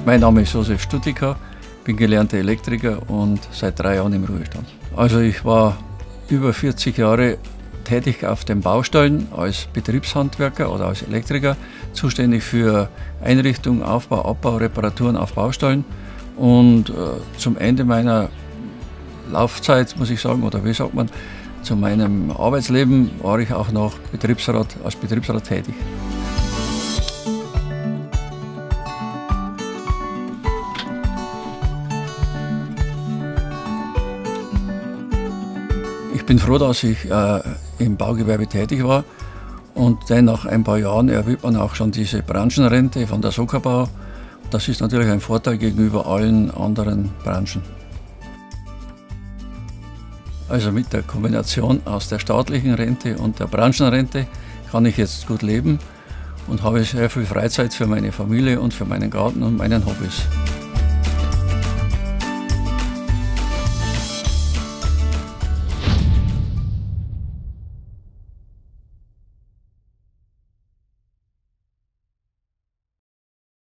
Mein Name ist Josef Stutiker, bin gelernter Elektriker und seit 3 Jahren im Ruhestand. Also ich war über 40 Jahre tätig auf den Baustellen als Betriebshandwerker oder als Elektriker, zuständig für Einrichtung, Aufbau, Abbau, Reparaturen auf Baustellen. Und zum Ende meiner Laufzeit, muss ich sagen, oder wie sagt man, zu meinem Arbeitsleben war ich auch noch als Betriebsrat tätig. Ich bin froh, dass ich im Baugewerbe tätig war, und dann nach ein paar Jahren erwirbt man auch schon diese Branchenrente von der Sockerbau. Das ist natürlich ein Vorteil gegenüber allen anderen Branchen. Also mit der Kombination aus der staatlichen Rente und der Branchenrente kann ich jetzt gut leben und habe sehr viel Freizeit für meine Familie und für meinen Garten und meinen Hobbys.